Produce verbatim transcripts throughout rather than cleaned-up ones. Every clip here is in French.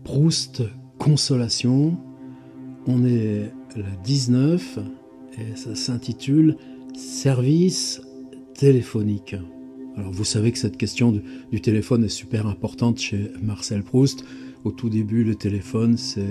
Proust, Consolation. On est la dix-neuf et ça s'intitule Service téléphonique. Alors vous savez que cette question du, du téléphone est super importante chez Marcel Proust. Au tout début, le téléphone, c'est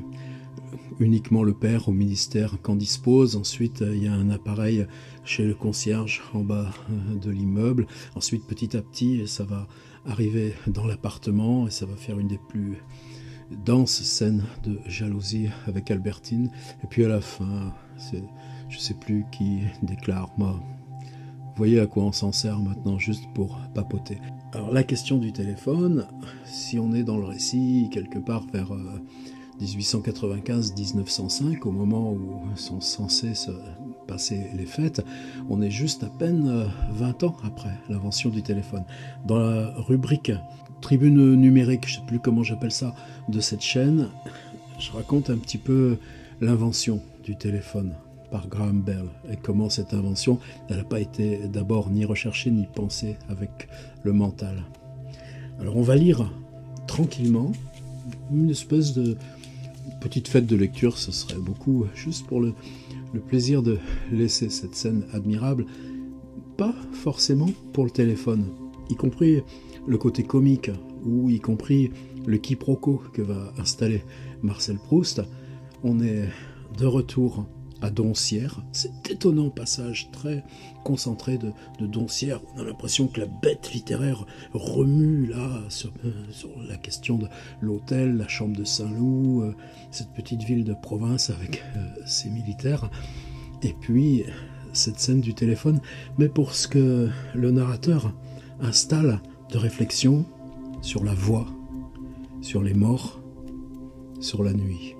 uniquement le père au ministère qu'en dispose. Ensuite, il y a un appareil chez le concierge en bas de l'immeuble. Ensuite, petit à petit, ça va arriver dans l'appartement et ça va faire une des plus denses scènes de jalousie avec Albertine. Et puis à la fin, c'est, je ne sais plus qui déclare « Moi, vous voyez à quoi on s'en sert maintenant, juste pour papoter ». Alors la question du téléphone, si on est dans le récit quelque part vers euh, dix-huit cent quatre-vingt-quinze à dix-neuf cent cinq, au moment où sont censées se passer les fêtes, on est juste à peine vingt ans après l'invention du téléphone. Dans la rubrique tribune numérique, je ne sais plus comment j'appelle ça, de cette chaîne, je raconte un petit peu l'invention du téléphone par Graham Bell et comment cette invention, elle n'a pas été d'abord ni recherchée ni pensée avec le mental. Alors on va lire tranquillement une espèce de petite fête de lecture, ce serait beaucoup, juste pour le, le plaisir de laisser cette scène admirable, pas forcément pour le téléphone, y compris le côté comique, ou y compris le quiproquo que va installer Marcel Proust. On est de retour à Doncières, cet étonnant passage très concentré de, de Doncières. On a l'impression que la bête littéraire remue là sur, euh, sur la question de l'hôtel, la chambre de Saint-Loup, euh, cette petite ville de province avec euh, ses militaires. Et puis cette scène du téléphone, mais pour ce que le narrateur installe de réflexion sur la voix, sur les morts, sur la nuit.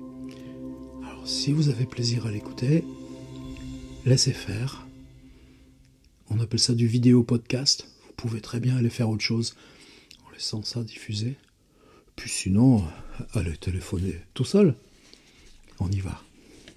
Alors, si vous avez plaisir à l'écouter, laissez faire. On appelle ça du vidéo podcast. Vous pouvez très bien aller faire autre chose en laissant ça diffuser. Puis sinon, allez téléphoner tout seul. On y va.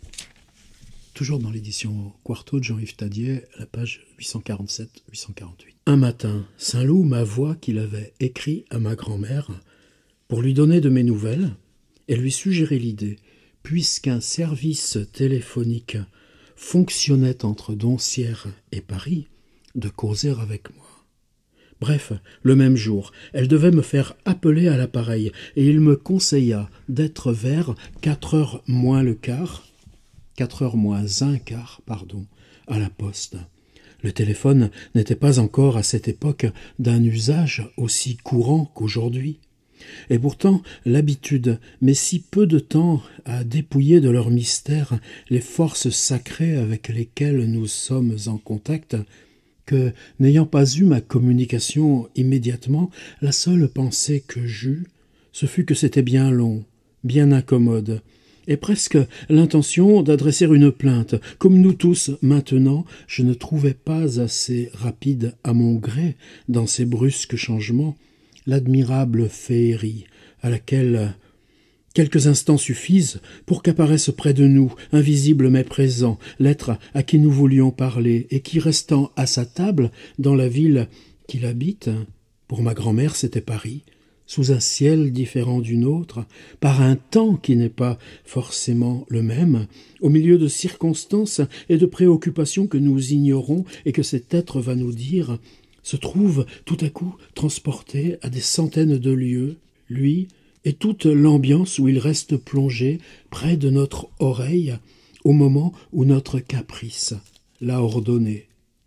Toujours dans l'édition Quarto de Jean-Yves Tadier, la page huit cent quarante-sept à huit cent quarante-huit. Un matin, Saint-Loup m'avoua qu'il avait écrit à ma grand-mère pour lui donner de mes nouvelles et lui suggérer l'idée, puisqu'un service téléphonique fonctionnait entre Doncières et Paris, de causer avec moi. Bref, le même jour, elle devait me faire appeler à l'appareil et il me conseilla d'être vers quatre heures moins le quart, quatre heures moins un quart, pardon, à la poste. Le téléphone n'était pas encore à cette époque d'un usage aussi courant qu'aujourd'hui. Et pourtant, l'habitude met si peu de temps à dépouiller de leur mystère les forces sacrées avec lesquelles nous sommes en contact, que, n'ayant pas eu ma communication immédiatement, la seule pensée que j'eus, ce fut que c'était bien long, bien incommode, et presque l'intention d'adresser une plainte. Comme nous tous, maintenant, je ne trouvais pas assez rapide à mon gré, dans ces brusques changements, l'admirable féerie à laquelle quelques instants suffisent pour qu'apparaisse près de nous, invisible mais présent, l'être à qui nous voulions parler, et qui, restant à sa table dans la ville qu'il habite, pour ma grand-mère c'était Paris, sous un ciel différent du nôtre, par un temps qui n'est pas forcément le même, au milieu de circonstances et de préoccupations que nous ignorons et que cet être va nous dire, se trouve tout à coup transporté à des centaines de lieues, lui et toute l'ambiance où il reste plongé près de notre oreille au moment où notre caprice l'a ordonné.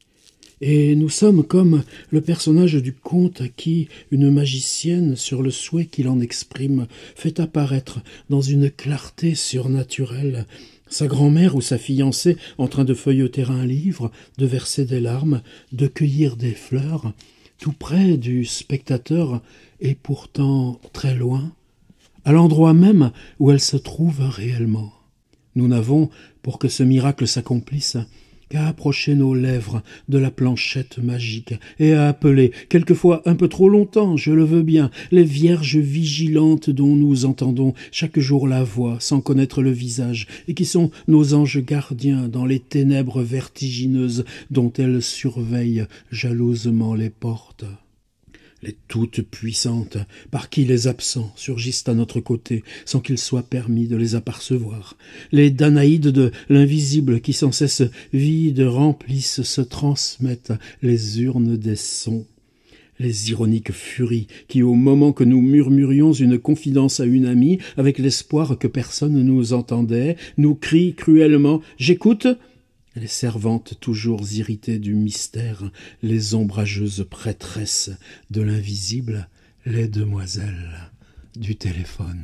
Et nous sommes comme le personnage du conte à qui une magicienne, sur le souhait qu'il en exprime, fait apparaître dans une clarté surnaturelle sa grand-mère ou sa fiancée en train de feuilleter un livre, de verser des larmes, de cueillir des fleurs, tout près du spectateur et pourtant très loin, à l'endroit même où elle se trouve réellement. Nous n'avons, pour que ce miracle s'accomplisse, qu'à approcher nos lèvres de la planchette magique et à appeler, quelquefois un peu trop longtemps, je le veux bien, les vierges vigilantes dont nous entendons chaque jour la voix sans connaître le visage et qui sont nos anges gardiens dans les ténèbres vertigineuses dont elles surveillent jalousement les portes. les toutes puissantes, par qui les absents surgissent à notre côté, sans qu'il soit permis de les apercevoir, les Danaïdes de l'invisible qui sans cesse vides, remplissent, se transmettent les urnes des sons, les ironiques furies qui, au moment que nous murmurions une confidence à une amie, avec l'espoir que personne ne nous entendait, nous crient cruellement « J'écoute !» Les servantes toujours irritées du mystère, les ombrageuses prêtresses de l'invisible, les demoiselles du téléphone.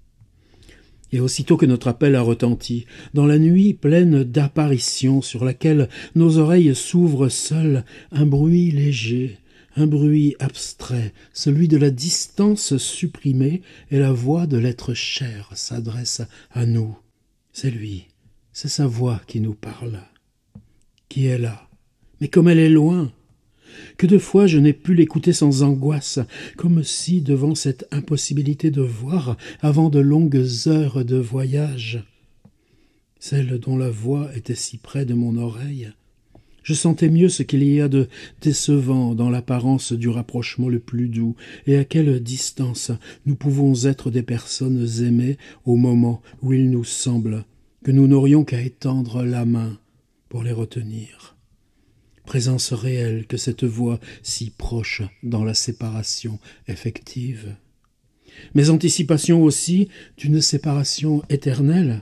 Et aussitôt que notre appel a retenti, dans la nuit pleine d'apparitions sur laquelle nos oreilles s'ouvrent seules, un bruit léger, un bruit abstrait, celui de la distance supprimée, et la voix de l'être cher s'adresse à nous. C'est lui, c'est sa voix qui nous parle. Qui est là, mais comme elle est loin. Que de fois je n'ai pu l'écouter sans angoisse, comme si, devant cette impossibilité de voir, avant de longues heures de voyage, celle dont la voix était si près de mon oreille, je sentais mieux ce qu'il y a de décevant dans l'apparence du rapprochement le plus doux, et à quelle distance nous pouvons être des personnes aimées au moment où il nous semble que nous n'aurions qu'à étendre la main pour les retenir. Présence réelle que cette voix si proche dans la séparation effective. Mais anticipation aussi d'une séparation éternelle.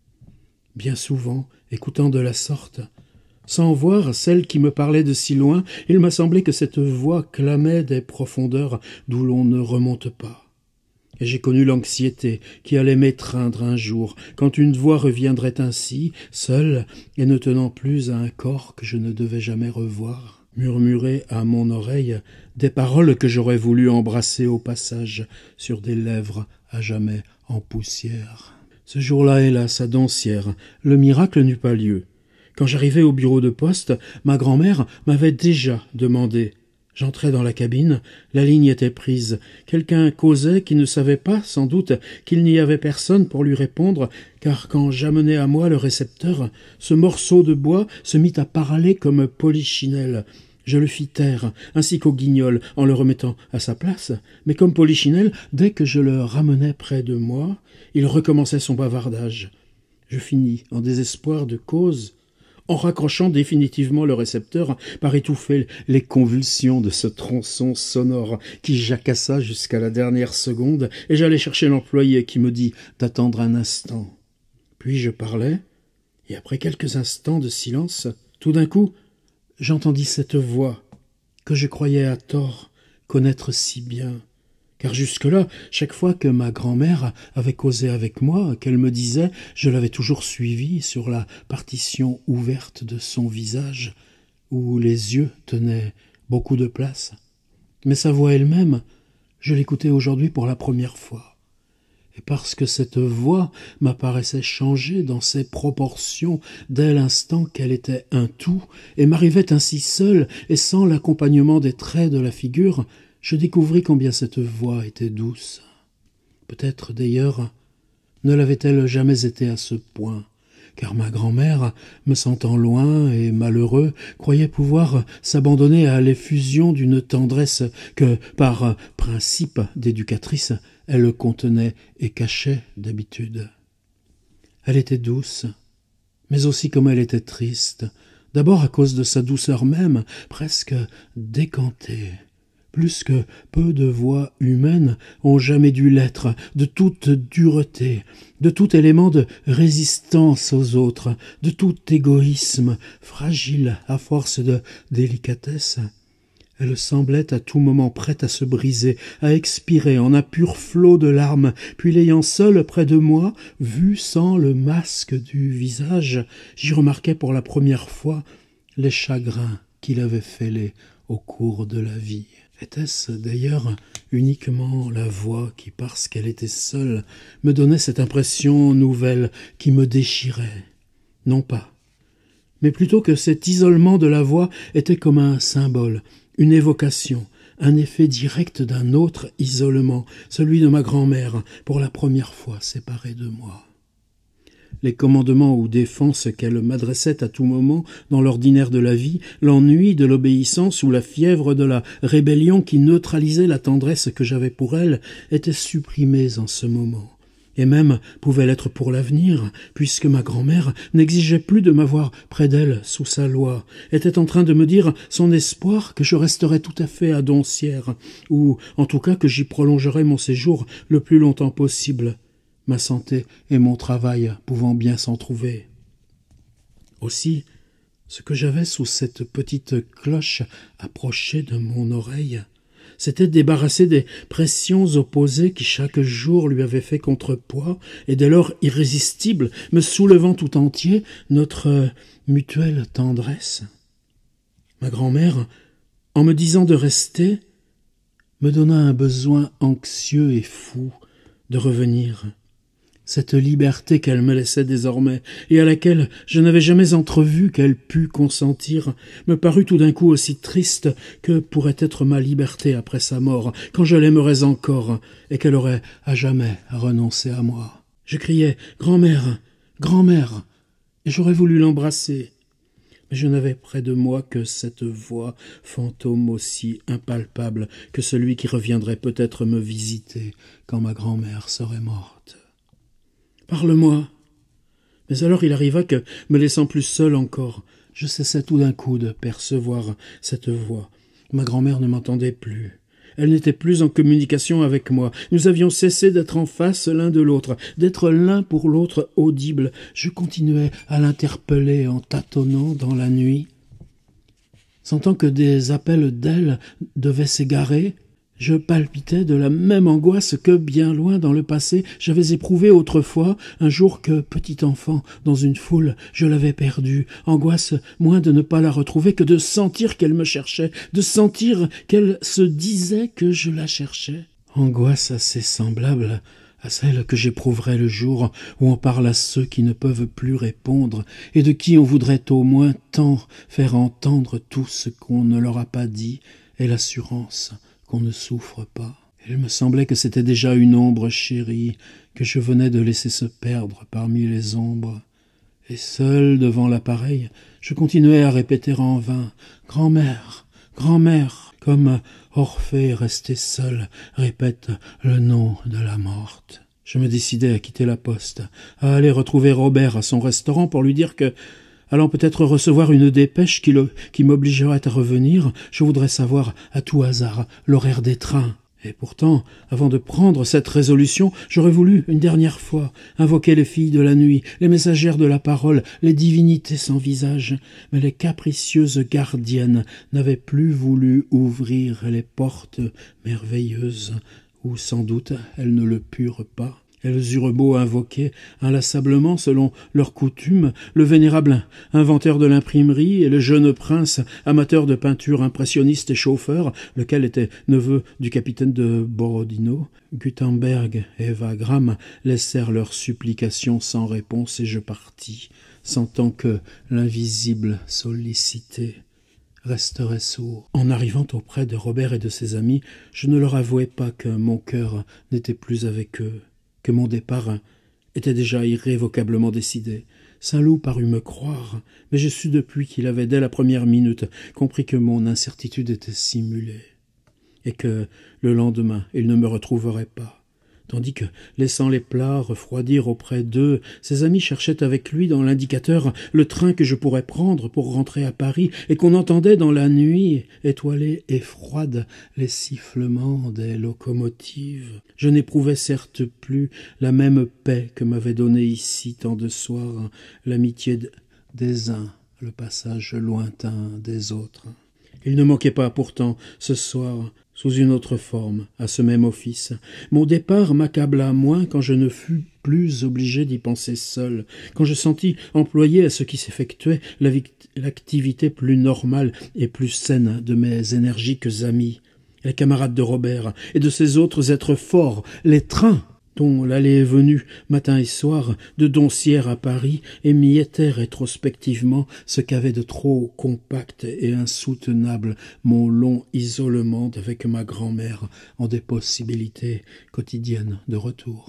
Bien souvent, écoutant de la sorte, sans voir celle qui me parlait de si loin, il m'a semblé que cette voix clamait des profondeurs d'où l'on ne remonte pas. Et j'ai connu l'anxiété qui allait m'étreindre un jour, quand une voix reviendrait ainsi, seule, et ne tenant plus à un corps que je ne devais jamais revoir, murmurer à mon oreille des paroles que j'aurais voulu embrasser au passage sur des lèvres à jamais en poussière. Ce jour-là, hélas, à Doncières, le miracle n'eut pas lieu. Quand j'arrivai au bureau de poste, ma grand-mère m'avait déjà demandé. J'entrai dans la cabine, la ligne était prise. Quelqu'un causait qui ne savait pas, sans doute, qu'il n'y avait personne pour lui répondre, car quand j'amenai à moi le récepteur, ce morceau de bois se mit à parler comme Polichinelle. Je le fis taire, ainsi qu'au guignol, en le remettant à sa place, mais comme Polichinelle, dès que je le ramenais près de moi, il recommençait son bavardage. Je finis, en désespoir de cause, en raccrochant définitivement le récepteur par étouffer les convulsions de ce tronçon sonore qui jacassa jusqu'à la dernière seconde, et j'allai chercher l'employé qui me dit d'attendre un instant. Puis je parlais, et après quelques instants de silence, tout d'un coup, j'entendis cette voix que je croyais à tort connaître si bien. Car jusque-là, chaque fois que ma grand-mère avait causé avec moi, qu'elle me disait, je l'avais toujours suivie sur la partition ouverte de son visage, où les yeux tenaient beaucoup de place. Mais sa voix elle-même, je l'écoutais aujourd'hui pour la première fois. Et parce que cette voix m'apparaissait changée dans ses proportions dès l'instant qu'elle était un tout, et m'arrivait ainsi seule et sans l'accompagnement des traits de la figure, je découvris combien cette voix était douce. Peut-être, d'ailleurs, ne l'avait-elle jamais été à ce point, car ma grand-mère, me sentant loin et malheureux, croyait pouvoir s'abandonner à l'effusion d'une tendresse que, par principe d'éducatrice, elle contenait et cachait d'habitude. Elle était douce, mais aussi comme elle était triste, d'abord à cause de sa douceur même, presque décantée. Plus que peu de voix humaines ont jamais dû l'être, de toute dureté, de tout élément de résistance aux autres, de tout égoïsme, fragile à force de délicatesse. Elle semblait à tout moment prête à se briser, à expirer en un pur flot de larmes, puis l'ayant seule près de moi, vue sans le masque du visage, j'y remarquai pour la première fois les chagrins qu'il avait fêlés au cours de la vie. Était-ce d'ailleurs uniquement la voix qui, parce qu'elle était seule, me donnait cette impression nouvelle qui me déchirait? Non pas. Mais plutôt que cet isolement de la voix était comme un symbole, une évocation, un effet direct d'un autre isolement, celui de ma grand-mère, pour la première fois séparée de moi. les commandements ou défenses qu'elle m'adressait à tout moment dans l'ordinaire de la vie, l'ennui de l'obéissance ou la fièvre de la rébellion qui neutralisait la tendresse que j'avais pour elle, étaient supprimés en ce moment, et même pouvaient l'être pour l'avenir, puisque ma grand-mère n'exigeait plus de m'avoir près d'elle sous sa loi, était en train de me dire son espoir que je resterais tout à fait à Doncières, ou en tout cas que j'y prolongerais mon séjour le plus longtemps possible, ma santé et mon travail pouvant bien s'en trouver. Aussi, ce que j'avais sous cette petite cloche approchée de mon oreille, c'était débarrassé des pressions opposées qui chaque jour lui avaient fait contrepoids, et dès lors irrésistible, me soulevant tout entier notre mutuelle tendresse. Ma grand-mère, en me disant de rester, me donna un besoin anxieux et fou de revenir. Cette liberté qu'elle me laissait désormais, et à laquelle je n'avais jamais entrevu qu'elle pût consentir, me parut tout d'un coup aussi triste que pourrait être ma liberté après sa mort, quand je l'aimerais encore, et qu'elle aurait à jamais renoncé à moi. Je criais « Grand-mère, grand-mère !» et j'aurais voulu l'embrasser. Mais je n'avais près de moi que cette voix, fantôme aussi impalpable que celui qui reviendrait peut-être me visiter quand ma grand-mère serait morte. « Parle-moi !» Mais alors il arriva que, me laissant plus seul encore, je cessai tout d'un coup de percevoir cette voix. Ma grand-mère ne m'entendait plus. Elle n'était plus en communication avec moi. Nous avions cessé d'être en face l'un de l'autre, d'être l'un pour l'autre audibles. Je continuais à l'interpeller en tâtonnant dans la nuit. Sentant que des appels d'elle devaient s'égarer, je palpitais de la même angoisse que, bien loin dans le passé, j'avais éprouvé autrefois, un jour que, petit enfant, dans une foule, je l'avais perdue. Angoisse moins de ne pas la retrouver que de sentir qu'elle me cherchait, de sentir qu'elle se disait que je la cherchais. Angoisse assez semblable à celle que j'éprouverais le jour où on parle à ceux qui ne peuvent plus répondre et de qui on voudrait au moins tant faire entendre tout ce qu'on ne leur a pas dit, et l'assurance qu'on ne souffre pas. Il me semblait que c'était déjà une ombre chérie que je venais de laisser se perdre parmi les ombres. Et seul devant l'appareil, je continuais à répéter en vain « Grand-mère, grand-mère !» comme Orphée resté seul répète le nom de la morte. Je me décidai à quitter la poste, à aller retrouver Robert à son restaurant pour lui dire que, allant peut-être recevoir une dépêche qui, le, qui m'obligerait à revenir, je voudrais savoir, à tout hasard, l'horaire des trains. Et pourtant, avant de prendre cette résolution, j'aurais voulu, une dernière fois, invoquer les filles de la nuit, les messagères de la parole, les divinités sans visage. Mais les capricieuses gardiennes n'avaient plus voulu ouvrir les portes merveilleuses, ou sans doute elles ne le purent pas. Elles eurent beau invoquer inlassablement, selon leur coutume, le vénérable inventeur de l'imprimerie et le jeune prince amateur de peinture impressionniste et chauffeur, lequel était neveu du capitaine de Borodino. Gutenberg et Wagram laissèrent leurs supplications sans réponse et je partis, sentant que l'invisible sollicité resterait sourd. En arrivant auprès de Robert et de ses amis, je ne leur avouai pas que mon cœur n'était plus avec eux, que mon départ était déjà irrévocablement décidé. Saint-Loup parut me croire, mais je sus depuis qu'il avait, dès la première minute, compris que mon incertitude était simulée, et que, le lendemain, il ne me retrouverait pas. Tandis que, laissant les plats refroidir auprès d'eux, ses amis cherchaient avec lui dans l'indicateur le train que je pourrais prendre pour rentrer à Paris, et qu'on entendait dans la nuit étoilée et froide les sifflements des locomotives. Je n'éprouvais certes plus la même paix que m'avait donnée ici tant de soirs l'amitié des uns, le passage lointain des autres. Il ne manquait pas pourtant ce soir, sous une autre forme, à ce même office. Mon départ m'accabla moins quand je ne fus plus obligé d'y penser seul, quand je sentis employer à ce qui s'effectuait l'activité plus normale et plus saine de mes énergiques amis, les camarades de Robert et de ces autres êtres forts, les trains dont l'aller et venue, matin et soir, de Doncières à Paris, émiettait rétrospectivement ce qu'avait de trop compact et insoutenable mon long isolement avec ma grand-mère en des possibilités quotidiennes de retour.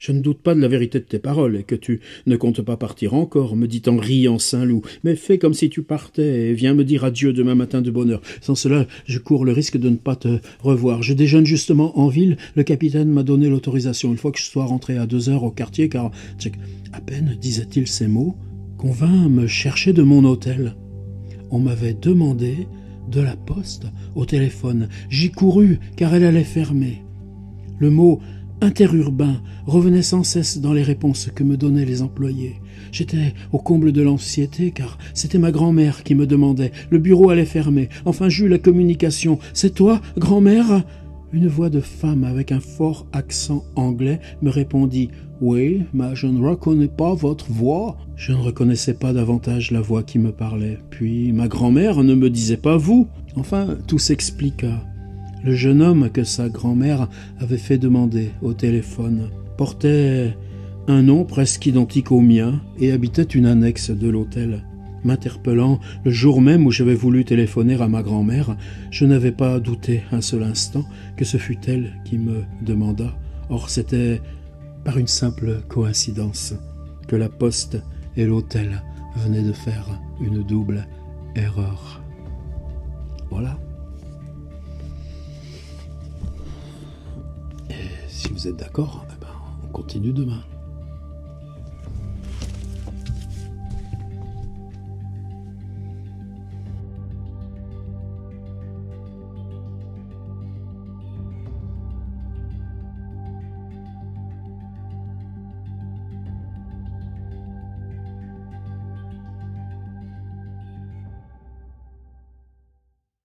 Je ne doute pas de la vérité de tes paroles et que tu ne comptes pas partir encore, me dit en riant Saint-Loup. Mais fais comme si tu partais et viens me dire adieu demain matin de bonne heure. Sans cela, je cours le risque de ne pas te revoir. Je déjeune justement en ville. Le capitaine m'a donné l'autorisation. Il faut que je sois rentré à deux heures au quartier car, tchèque, à peine disait-il ces mots qu'on vint me chercher de mon hôtel. On m'avait demandé de la poste au téléphone. J'y courus car elle allait fermer. Le mot interurbain revenait sans cesse dans les réponses que me donnaient les employés. J'étais au comble de l'anxiété car c'était ma grand-mère qui me demandait. Le bureau allait fermer. Enfin j'eus la communication. « C'est toi, grand-mère ?» Une voix de femme avec un fort accent anglais me répondit « Oui, mais je ne reconnais pas votre voix. » Je ne reconnaissais pas davantage la voix qui me parlait. Puis ma grand-mère ne me disait pas « vous ». Enfin, tout s'expliqua. Le jeune homme que sa grand-mère avait fait demander au téléphone portait un nom presque identique au mien et habitait une annexe de l'hôtel. M'interpellant le jour même où j'avais voulu téléphoner à ma grand-mère, je n'avais pas douté un seul instant que ce fût elle qui me demanda. Or c'était par une simple coïncidence que la poste et l'hôtel venaient de faire une double erreur. Voilà. Et si vous êtes d'accord, eh ben, on continue demain.